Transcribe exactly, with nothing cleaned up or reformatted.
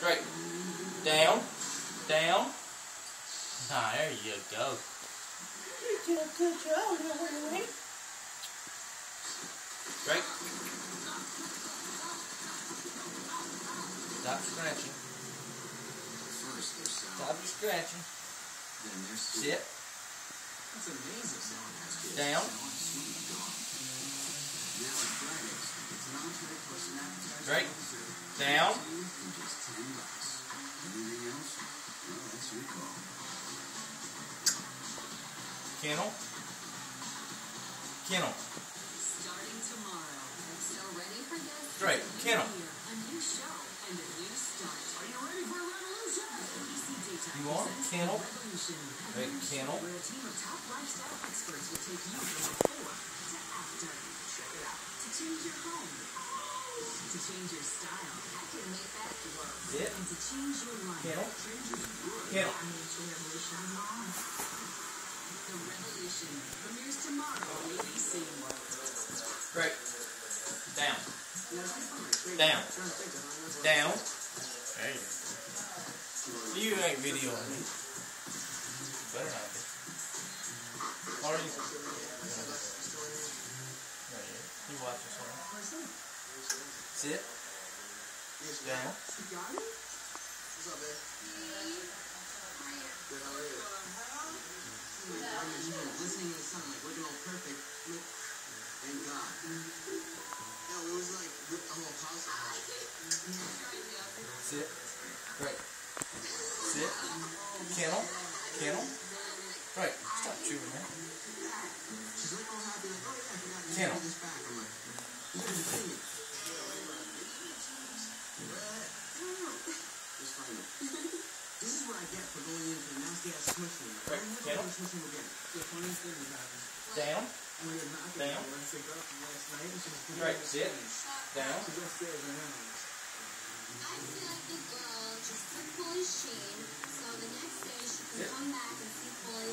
Straight. Down. Down. Ah, there you go. You did a good job, Willie. Straight. Stop scratching. Stop your scratching. Sit. Down. Straight. Down. Kennel. Kennel. Starting tomorrow. So ready for this? Straight. Kennel. A new show and a new start. Are you ready for a revolution? A B C Daytime You want presents kennel? Revolution. Straight. Kennel. Where a team of top lifestyle experts will take you from before to after. Check it out. To change your home. To change your style. I can make that work. Sit. And to change your life. Kennel. Kennel. Kennel. The Revolution premieres tomorrow on A B C. Straight. Down. Down. Down. There you go. You ain't videoing me. Better not be. Or you. There you go. You watch this one. Sit. Down. What's up, babe? Good, how are you? Listening to the song, like, looking all perfect. Look, thank God. No, it was like a whole house. Sit. Right. Sit. Kennel. Kennel. Right. Stop chewing, man. She's like all happy, like, oh yeah, I forgot to Kennel. this back. I'm like, you didn't sing it. It's fine. This is what I get for going into a nasty ass smushroom. Right. Kennel. Smushroom again. The funniest thing is that Down. when we were knocking Down. on the girl from last night, and she was Right. Sit. Down. She's upstairs right now. I feel like the girl just took Polly's chain, so the next day she can Sit. come back and see Polly